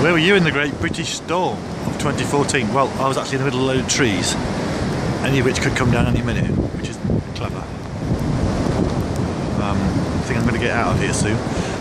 Where were you in the Great British Storm of 2014? Well, I was actually in the middle of a load of trees, any of which could come down any minute, which is clever. I think I'm going to get out of here soon.